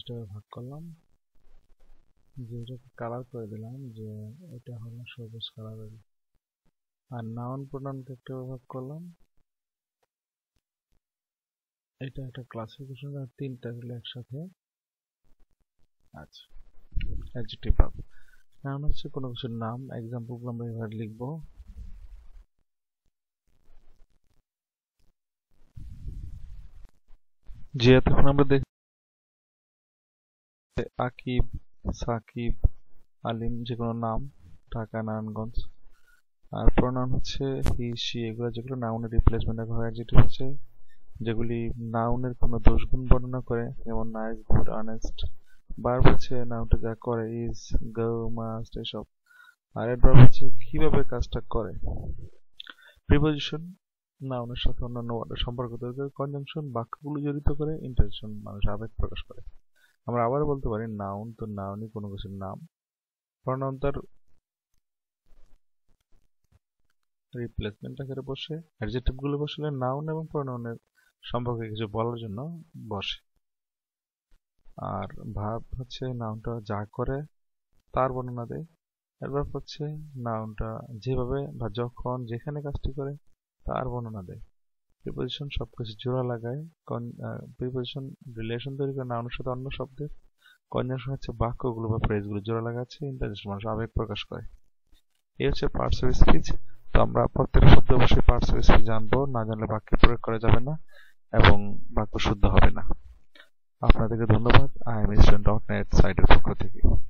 জিনিসটাকে ভাগ করলাম, যে এটাকে কালার করে দিলাম, যে এটা হলো সবুজ কালার। আর নাউন প্রোনাউনকে একটা ভাগ করলাম, এটা একটা ক্লাসিফিকেশন, আর তিনটা হলো একসাথে। আচ্ছা, অ্যাডজেক্টিভ ভাগ। নাউন হচ্ছে কোনো কিছুর নাম। এক্সাম্পলগুলো আমরা এভাবে লিখবো। যে এতক্ষণ আমরা দেখি আকিব, সাকিব, আলিম, যে কোনো নাম, ঢাকা, নারায়ণগঞ্জ। আর প্রোনাউন হচ্ছে হি, সি, এগুলো যেগুলো নাউনের রিপ্লেসমেন্ট হয়। অ্যাডজেক্টিভ হচ্ছে যেগুলি নাউনের কোনো দোষগুণ বর্ণনা করে, যেমন নাইস, গুড, অনেস্ট। ভার্ব হচ্ছে নাউনটা যা করে, ইজ, গো, মাস্ট, এসব। আর অ্যাডভার্ব হচ্ছে কিভাবে কাজটা করে। প্রিপোজিশন নাউনের সাথে অন্যান্য ওয়ার্ডের সম্পর্ক তৈরি করে। কনজাংশন বাক্যগুলো জড়িত করে। ইন্টারজেকশন মানুষ আবেগ প্রকাশ করে। আমরা আবার বলতে পারি নাউন তো নাউনই কোনো কিছুর নাম। প্রোনাউন তার রিপ্লেসমেন্ট আকারে বসে। অ্যাডজেক্টিভ গুলো বসলে নাউন এবং প্রোনাউনের সম্পর্কে কিছু বলার জন্য বসে। আর ভার্ব হচ্ছে নাউনটা যা করে তার বর্ণনা দেয়। অ্যাডভার্ব হচ্ছে নাউনটা যেভাবে বা যখন যেখানে কাজটি করে তার বর্ণনা দেয়। প্রিপোজিশন সবকিছু জোড়া লাগায়। প্রিপোজিশন রিলেশন তৈরি করে নাউনের সাথে অন্য শব্দের। কনজাংশন হচ্ছে বাক্যগুলো বা ফ্রেজগুলো জোড়া লাগাচ্ছে। ইন্টারজেকশন মানুষ আবেগ প্রকাশ করে। এই হচ্ছে পার্টস অফ স্পিচ। তো আমরা প্রত্যেকটা শব্দ অবশ্যই পার্টস অফ স্পিচ জানবো, না জানলে বাক্যে প্রয়োগ করা যাবে না এবং বাক্য শুদ্ধ হবে না। আপনাদেরকে ধন্যবাদ IMStudent.net সাইটের পক্ষ থেকে।